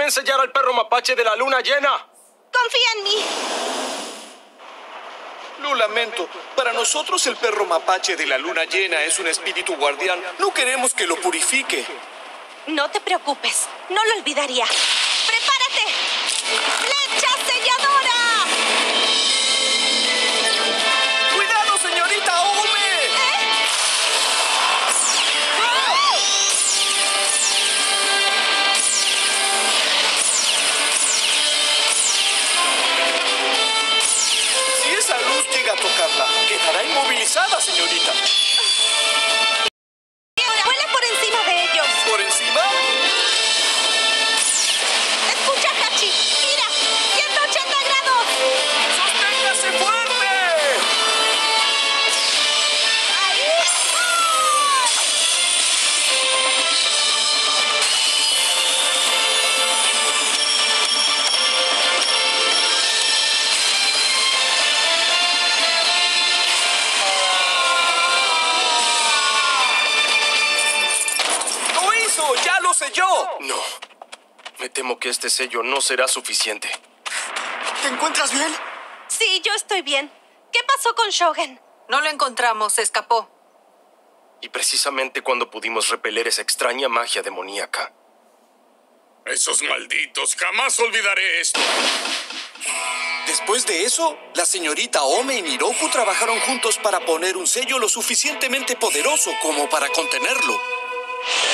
Deben sellar al perro mapache de la luna llena. Confía en mí. Lo lamento. Para nosotros el perro mapache de la luna llena es un espíritu guardián. No queremos que lo purifique. No te preocupes. No lo olvidaría. ¡Prepárate! ¡Flecha selladora! ¡Cuidado, señorita Ome! Si esa luz llega a tocarla, quedará inmovilizada, señorita. ¡Vuela por encima de ellos! ¿Por encima? ¡Escucha, Hachi! ¡Mira! ¡180 grados! ¡Sosténgase fuerte! ¡Ahí! ¡Lo hizo! ¡Ya lo selló! No. Me temo que este sello no será suficiente. ¿Te encuentras bien? Sí, yo estoy bien. ¿Qué pasó con Shogen? No lo encontramos, se escapó. Y precisamente cuando pudimos repeler esa extraña magia demoníaca. Esos malditos, jamás olvidaré esto. Después de eso, la señorita Ome y Miroku trabajaron juntos para poner un sello lo suficientemente poderoso como para contenerlo.